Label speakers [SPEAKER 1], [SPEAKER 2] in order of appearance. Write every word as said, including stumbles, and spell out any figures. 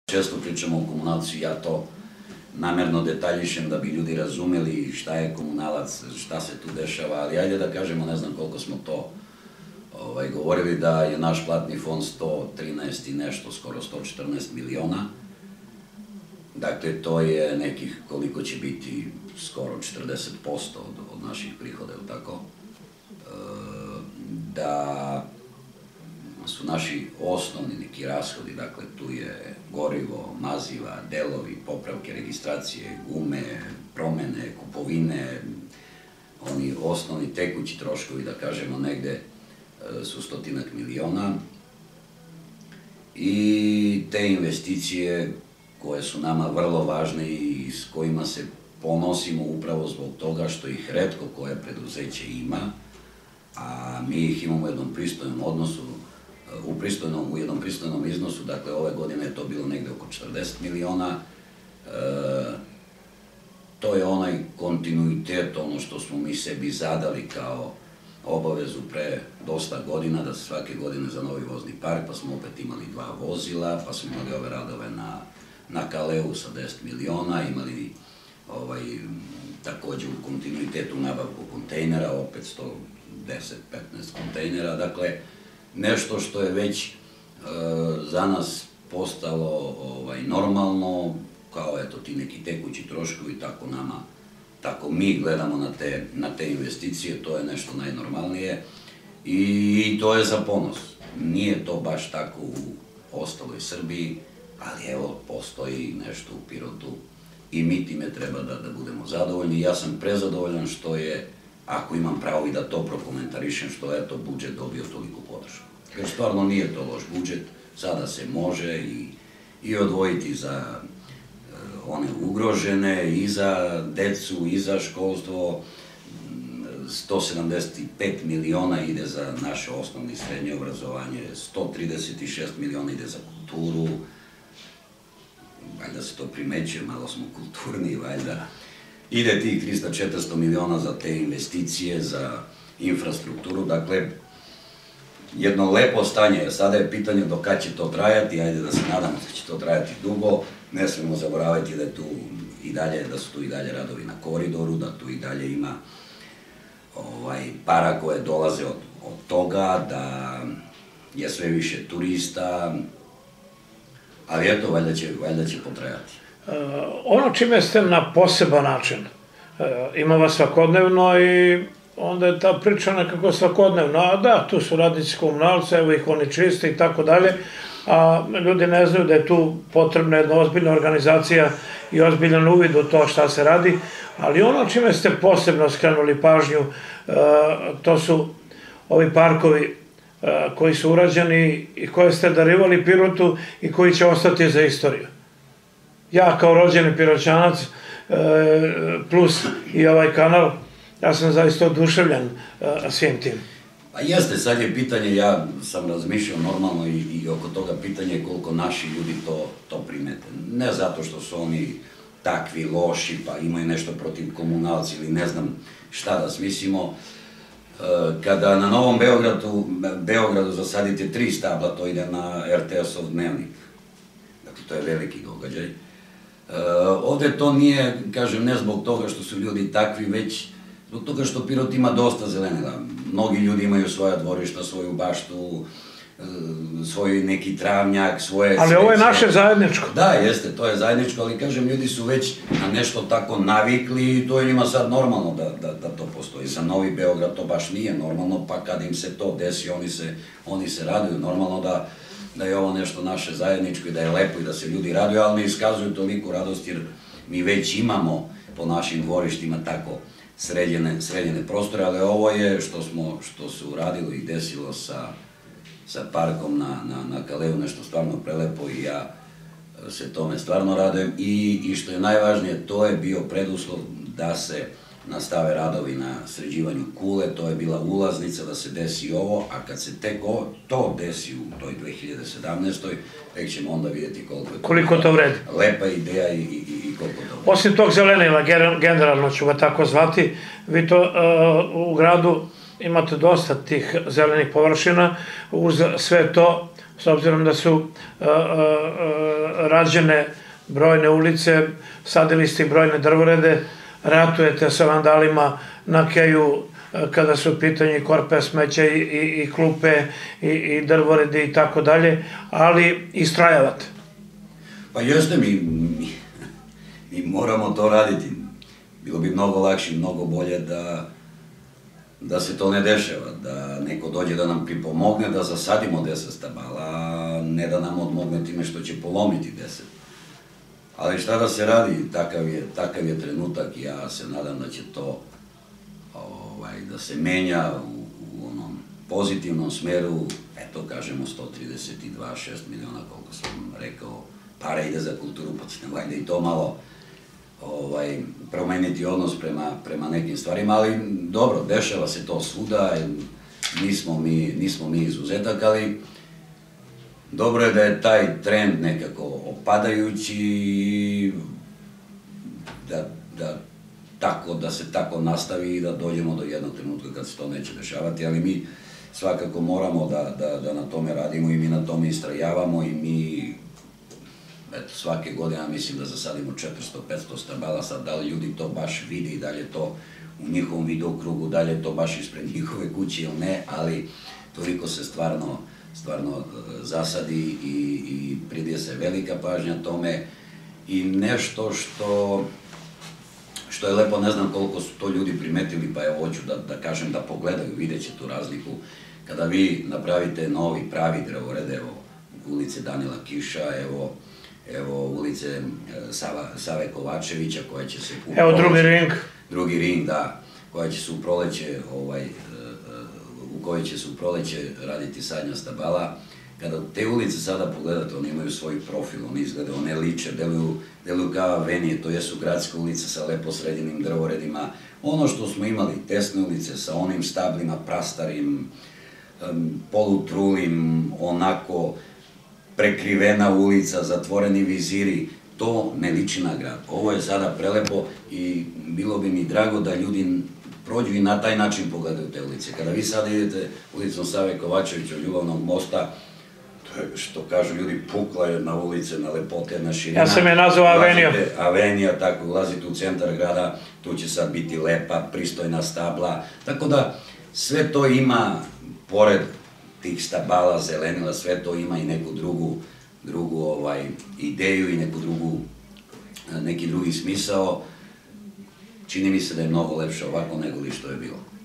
[SPEAKER 1] Često pričamo o komunalcu, ja to namerno detaljišem da bi ljudi razumeli šta je komunalac, šta se tu dešava, ali ajde da kažemo, ne znam koliko smo to govorili, da je naš platni fond sto trinaest i nešto, skoro sto četrnaest miliona. Dakle, to je nekih, koliko će biti, skoro četrdeset posto od naših prihoda, ili tako? Da su naši osnovni neki rashodi, dakle, tu je gorivo, maziva, delovi, popravke, registracije, gume, promene, kupovine, oni osnovni tekući troškovi, da kažemo, negde su stotinak miliona. I te investicije koje su nama vrlo važne i s kojima se ponosimo upravo zbog toga što ih retko koje preduzeće ima, a mi ih imamo u jednom pristojnom odnosu, u jednom pristojnom iznosu, dakle ove godine je to bilo negde oko četrdeset miliona. To je onaj kontinuitet, ono što smo mi sebi zadali kao obavezu pre dosta godina, da se svake godine za novi vozni park, pa smo opet imali dva vozila, pa smo imali ove radove na Kaleu sa deset miliona, imali takođe u kontinuitetu nabavku kontejnera, opet sto deset do petnaest kontejnera, dakle, nešto što je već za nas postalo normalno, kao eto ti neki tekući troškovi, tako nama, tako mi gledamo na te investicije, to je nešto najnormalnije i to je za ponos. Nije to baš tako u ostaloj Srbiji, ali evo, postoji nešto u Pirotu i mi time treba da budemo zadovoljni. Ja sam prezadovoljan što je, ako imam pravo i da to prokomentarišem, što je to budžet dobio toliko podršku. Jer stvarno nije to loš budžet, sada se može i odvojiti za one ugrožene, i za decu, i za školstvo. sto sedamdeset pet miliona ide za naše osnovno i srednje obrazovanje, sto trideset šest miliona ide za kulturu, valjda se to primećuje, malo smo kulturni, valjda. Ide tih trista do četiristo miliona za te investicije, za infrastrukturu, dakle, jedno lepo stanje. Sada je pitanje do kad će to trajati, ajde da se nadamo da će to trajati dugo, ne smemo zaboraviti da je tu i dalje, da su tu i dalje radovi na koridoru, da tu i dalje ima para koje dolaze od toga, da je sve više turista, ali eto, valjda će potrajati.
[SPEAKER 2] Ono čime ste na poseban način, ima vas svakodnevno i onda je ta priča nekako svakodnevna, a da, tu su radnici komunalca, evo ih oni čiste i tako dalje, a ljudi ne znaju da je tu potrebna jedna ozbiljna organizacija i ozbiljan uvid u to šta se radi, ali ono čime ste posebno skrenuli pažnju, to su ovi parkovi koji su urađeni i koje ste darivali Pirotu i koji će ostati za istoriju. Ja kao rođeni Piroćanac, plus i ovaj kanal, ja sam zaista oduševljen svim tim.
[SPEAKER 1] Pa jeste, sad je pitanje, ja sam razmišljao normalno i oko toga pitanje koliko naši ljudi to primete. Ne zato što su oni takvi loši, pa imaju nešto protiv komunalci ili ne znam šta da smislimo. Kada na Novom Beogradu zasadite tri stabla, to ide na er te es-ov dnevnik. Dakle, to je veliki događaj. Ovde to nije, kažem, ne zbog toga što su ljudi takvi, već zbog toga što Pirot ima dosta zelenila. Mnogi ljudi imaju svoja dvorišta, svoju baštu, svoj neki travnjak, svoje...
[SPEAKER 2] Ali ovo je naše zajedničko.
[SPEAKER 1] Da, jeste, to je zajedničko, ali kažem, ljudi su već na nešto tako navikli i to je njima sad normalno da to postoji. Za Novi Beograd to baš nije normalno, pa kad im se to desi, oni se raduju. Normalno da je ovo nešto naše zajedničko i da je lepo i da se ljudi raduju, ali ne iskazuju toliko radost jer mi već imamo po našim dvorištima tako sređene prostore, ali ovo je što se uradilo i desilo sa parkom na Kaleu, nešto stvarno prelepo i ja se tome stvarno radujem i što je najvažnije, to je bio preduslov da se nastave radovi na sređivanju kule, to je bila ulaznica da se desi ovo, a kad se tek to desi u toj dve hiljade sedamnaestoj. tek ćemo onda vidjeti
[SPEAKER 2] koliko to vredi.
[SPEAKER 1] Lepa ideja i koliko to vredi.
[SPEAKER 2] Osim tog zelenila, generalno ću ga tako zvati, vi to u gradu imate dosta tih zelenih površina, uz sve to s obzirom da su rađene brojne ulice, sadili ste brojne drvorede, ratujete sa vandalima na keju kada su u pitanju korpe, smeća i klupe i drvoredi i tako dalje, ali istrajavate.
[SPEAKER 1] Pa jeste, mi moramo to raditi. Bilo bi mnogo lakše i mnogo bolje da se to ne dešava, da neko dođe da nam pripomogne da zasadimo deset stabala, a ne da nam odmogne time što će polomiti deset. Ali šta da se radi, takav je trenutak i ja se nadam da će to da se menja u onom pozitivnom smeru, eto kažemo sto trideset dva zarez šest miliona, koliko sam rekao, para ide za kulturu, pa ćemo valjda i to malo promeniti odnos prema nekim stvarima, ali dobro, dešava se to svuda, nismo mi izuzetak, ali dobro je da je taj trend nekako opadajući i da se tako nastavi i da dođemo do jednog trenutka kad se to neće dešavati, ali mi svakako moramo da na tome radimo i mi na tome istrajavamo i mi eto, svake godine, ja mislim da zasadimo četiristo do petsto stabala, sad da li ljudi to baš vidi, da li je to u njihovom videokrugu, da li je to baš ispred njihove kuće ili ne, ali toliko se stvarno stvarno zasadi i pridije se velika pažnja tome i nešto što što je lepo, ne znam koliko su to ljudi primetili, pa evo hoću da kažem da pogledaju, vidjet će tu razliku. Kada vi napravite novi, pravi drvored, evo ulice Danila Kiša, evo ulice Save Kovačevića koja će se...
[SPEAKER 2] Evo drugi ring.
[SPEAKER 1] Drugi ring, da, koja će se u proleće, u kojoj će se u proleće raditi sadnja stabala. Kada te ulice sada pogledate, one imaju svoj profil, one izglede, one liče, deluju kao avenije, to jesu gradske ulice sa lepo sredjenim drvoredima. Ono što smo imali, tesne ulice sa onim stablima, prastarim, polutrulim, onako prekrivena ulica, zatvoreni viziri, to ne liči na grad. Ovo je sada prelepo i bilo bi mi drago da ljudi prođu i na taj način pogledaju te ulice. Kada vi sada idete ulicom Save Kovačevića od Ljubavnog mosta, to je, što kažu ljudi, pukla jedna ulica, na lepote, na širina.
[SPEAKER 2] Ja sam je nazvao Avenija.
[SPEAKER 1] Avenija, tako, ulazite u centar grada, tu će sad biti lepa, pristojna stabla. Tako da, sve to ima, pored tih stabala, zelenila, sve to ima i neku drugu ideju i neku drugu, neki drugi smisao. Čini mi se da je mnogo lepše ovako nego li što je bilo.